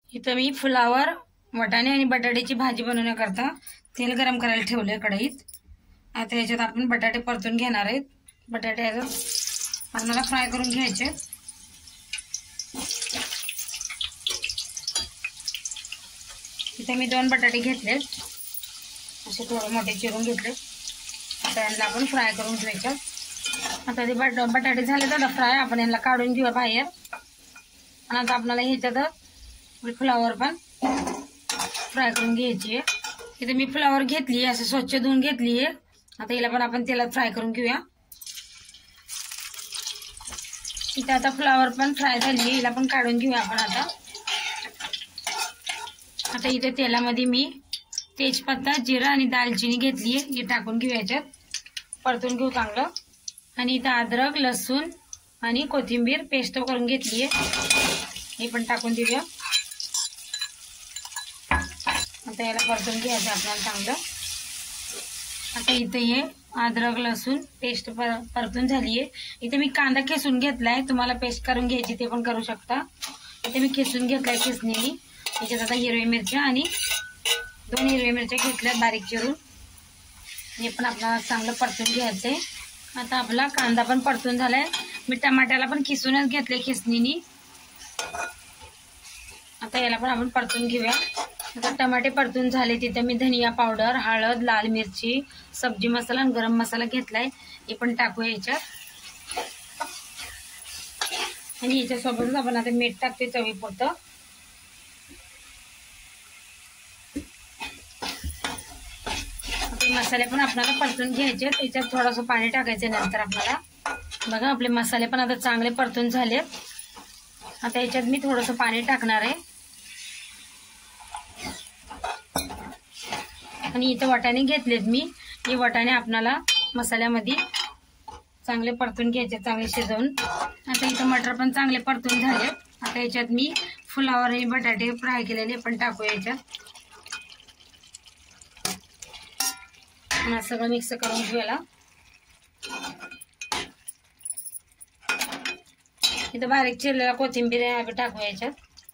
इथं मी फुलावर वाटाणे आणि बटाट्याची भाजी बनवण्याकरता तेल गरम करायला ठेवले कढईत। आता याच्यात आपण बटाटे परतून घेणार आहेत। बटाटे आपल्याला फ्राय करून घ्यायचे। इथे मी 2 बटाटे घेतले, असे थोडे मोठे चिरून घेतले। आता यांना आपण फ्राय करून घ्यायचे। आता ते बटाटे झाले तर फ्राय, आपण यांना काढून घेऊया बाहेर। आणि आता आपल्याला ह्याच्यात फ्लावर पण फ्राय करून घ्यायची आहे। इथे मी फ्लावर घेतली, असं स्वच्छ धुवून घेतली आहे। आता हिला पण आपण तेलात फ्राय करून घेऊया। इथे आता फ्लावर पण फ्राय झाली आहे, हिला पण काढून घेऊया आपण आता इथे तेलामध्ये मी तेजपत्ता, जिरा आणि दालचिनी घेतली आहे, हे टाकून घेऊया। याच्यात परतून घेऊ चांगलं। आणि इथे अद्रक, लसूण आणि कोथिंबीर पेस्ट करून घेतली आहे, हे पण टाकून देऊया। आता याला परतून घ्यायचं आपल्याला चांगलं। आता इथे हे अद्रक लसूण पेस्ट परतून झाली आहे। इथे मी कांदा खेसून घेतलाय, तुम्हाला पेस्ट करून घ्यायची ते पण करू शकता। इथे मी खेसून घेतलाय खेसणीने। याच्यात आता हिरवी मिरच्या आणि 2 हिरवी मिरच्या घेतल्या बारीक चिरून, हे पण आपल्याला चांगलं परतून घ्यायचंय। आता आपला कांदा पण परतून झालाय। मी टमाट्याला पण किसूनच घेतले खेसणीने। आता याला पण आपण परतून घेऊया। आता टमाटे परतून झाले, तिथे मी धनिया पावडर, हळद, लाल मिरची, सब्जी मसाला आणि गरम मसाला घेतलाय, हे पण टाकूया याच्यात। आणि याच्यासोबतच आपण आता मीठ टाकते चवीपुरतं। मसाले पण आपल्याला परतून घ्यायचे, त्याच्यात थोडंसं पाणी टाकायचं नंतर आपल्याला। बघा आपले मसाले पण आता चांगले परतून झालेत। आता याच्यात मी थोडंसं पाणी टाकणार आहे। आणि इथे वाटाणे घेतलेत मी, हे वाटाणे आपल्याला मसाल्यामध्ये चांगले परतून घ्यायचे, चांगले शिजवून। आता इथे मटर पण चांगले परतून झालेत। आता याच्यात मी फ्लावर आणि बटाटे फ्राय केलेले पण टाकूया याच्यात। आणि सगळं मिक्स करून घेऊया। इथे बारीक चिरलेला कोथिंबीर टाकूया याच्यात।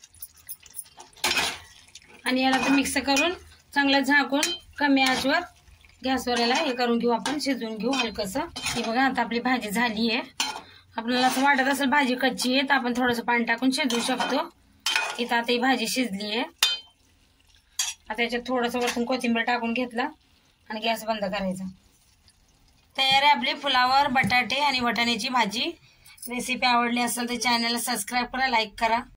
आणि याला तर मिक्स करून चांगलं झाकून कमी आचवर गॅसवर याला हे करून घेऊ, आपण शिजवून घेऊ हलकसं। हे बघा आता आपली भाजी झाली आहे। आपल्याला असं वाटत असेल भाजी कच्ची आहे तर आपण थोडंसं पाणी टाकून शिजवू शकतो। इथं आता ही भाजी शिजली आहे। आता याच्यात थोडंसं वरतून कोथिंबीर टाकून घेतला आणि गॅस बंद करायचा। तयार आहे आपली फ्लावर, बटाटे आणि वाटाण्याची भाजी। रेसिपी आवडली असेल तर चॅनलला सबस्क्राईब करा, लाईक करा।